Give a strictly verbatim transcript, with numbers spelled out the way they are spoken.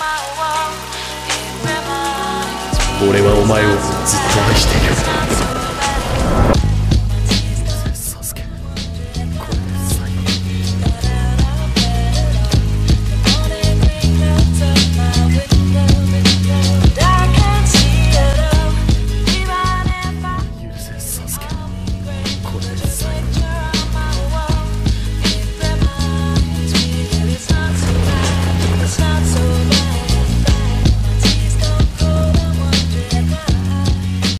俺はお前をずっと愛している。